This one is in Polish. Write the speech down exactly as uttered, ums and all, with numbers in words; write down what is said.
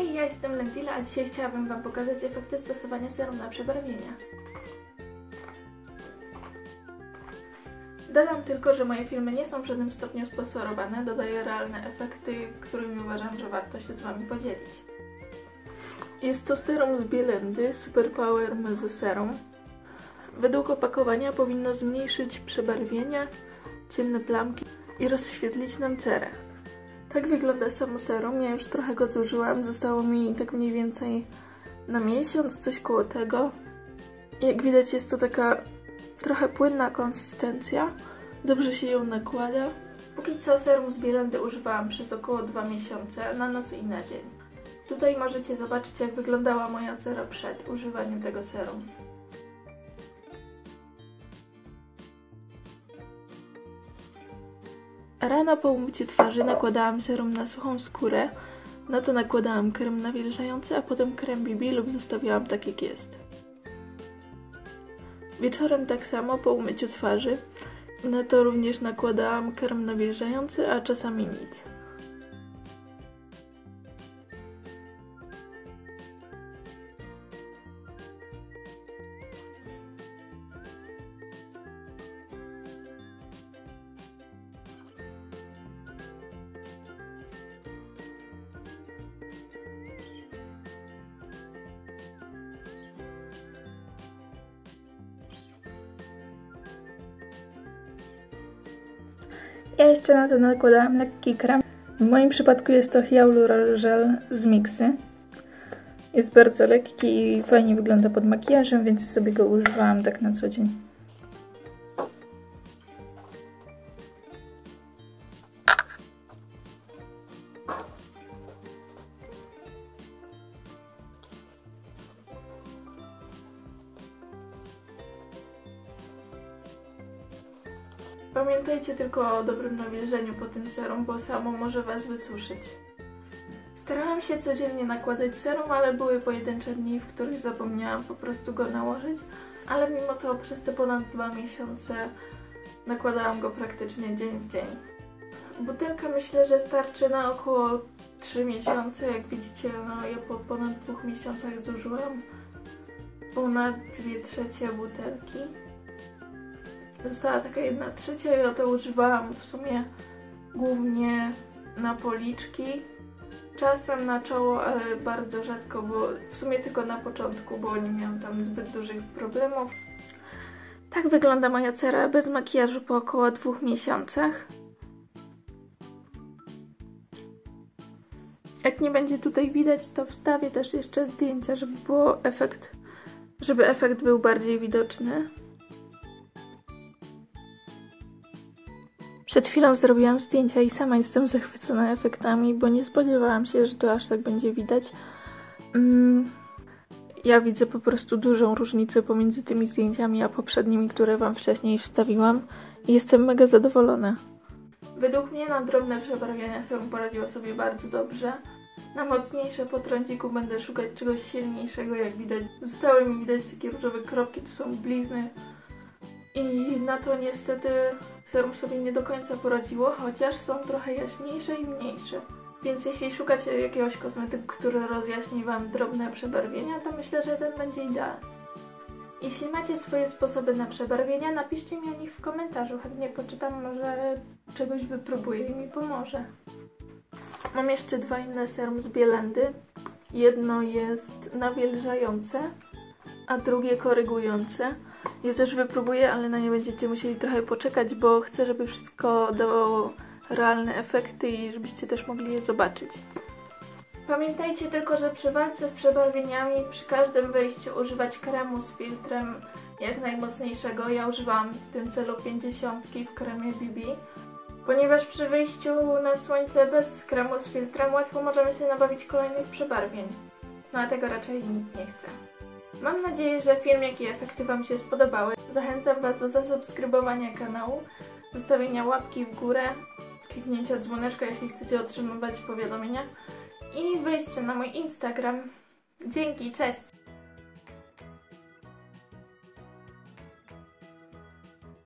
Hej, ja jestem Lentila, a dzisiaj chciałabym Wam pokazać efekty stosowania serum na przebarwienia. Dodam tylko, że moje filmy nie są w żadnym stopniu sponsorowane, dodaję realne efekty, którymi uważam, że warto się z Wami podzielić. Jest to serum z Bielendy, Super Power Meso Serum. Według opakowania powinno zmniejszyć przebarwienia, ciemne plamki i rozświetlić nam cerę. Tak wygląda samo serum, ja już trochę go zużyłam, zostało mi tak mniej więcej na miesiąc, coś koło tego. Jak widać jest to taka trochę płynna konsystencja, dobrze się ją nakłada. Póki co serum z Bielendy używałam przez około dwa miesiące, na noc i na dzień. Tutaj możecie zobaczyć, jak wyglądała moja cera przed używaniem tego serum. Rano po umyciu twarzy nakładałam serum na suchą skórę, na to nakładałam krem nawilżający, a potem krem B B lub zostawiałam tak jak jest. Wieczorem tak samo po umyciu twarzy, na to również nakładałam krem nawilżający, a czasami nic. Ja jeszcze na to nakładałam lekki krem. W moim przypadku jest to Hyaluronic Gel z Mixy. Jest bardzo lekki i fajnie wygląda pod makijażem, więc sobie go używałam tak na co dzień. Pamiętajcie tylko o dobrym nawilżeniu po tym serum, bo samo może Was wysuszyć. Starałam się codziennie nakładać serum, ale były pojedyncze dni, w których zapomniałam po prostu go nałożyć, ale mimo to przez te ponad dwa miesiące nakładałam go praktycznie dzień w dzień. Butelka myślę, że starczy na około trzy miesiące, jak widzicie, no ja po ponad dwóch miesiącach zużyłam ponad dwie trzecie butelki. Została taka jedna trzecia i ja to używałam w sumie głównie na policzki, czasem na czoło, ale bardzo rzadko, bo w sumie tylko na początku, bo nie miałam tam zbyt dużych problemów. Tak wygląda moja cera bez makijażu po około dwóch miesiącach. Jak nie będzie tutaj widać, to wstawię też jeszcze zdjęcia, żeby było efekt, żeby efekt był bardziej widoczny. Przed chwilą zrobiłam zdjęcia i sama jestem zachwycona efektami, bo nie spodziewałam się, że to aż tak będzie widać. Mm, ja widzę po prostu dużą różnicę pomiędzy tymi zdjęciami a poprzednimi, które Wam wcześniej wstawiłam i jestem mega zadowolona. Według mnie na drobne przebarwienia serum poradziło sobie bardzo dobrze. Na mocniejsze po trądziku będę szukać czegoś silniejszego, jak widać. Zostały mi widać takie różowe kropki, to są blizny. I na to niestety serum sobie nie do końca poradziło, chociaż są trochę jaśniejsze i mniejsze. Więc jeśli szukacie jakiegoś kosmetyku, który rozjaśni Wam drobne przebarwienia, to myślę, że ten będzie idealny. Jeśli macie swoje sposoby na przebarwienia, napiszcie mi o nich w komentarzu. Chętnie poczytam, może czegoś wypróbuję i mi pomoże. Mam jeszcze dwa inne serum z Bielendy. Jedno jest nawilżające, a drugie korygujące. Je też wypróbuję, ale na nie będziecie musieli trochę poczekać, bo chcę, żeby wszystko dawało realne efekty i żebyście też mogli je zobaczyć. Pamiętajcie tylko, że przy walce z przebarwieniami przy każdym wejściu używać kremu z filtrem jak najmocniejszego. Ja używałam w tym celu pięćdziesiątki w kremie B B, ponieważ przy wyjściu na słońce bez kremu z filtrem łatwo możemy się nabawić kolejnych przebarwień. No a tego raczej nikt nie chce. Mam nadzieję, że film, jak i efekty Wam się spodobały. Zachęcam Was do zasubskrybowania kanału, zostawienia łapki w górę, kliknięcia dzwoneczka, jeśli chcecie otrzymywać powiadomienia i wejście na mój Instagram. Dzięki, cześć!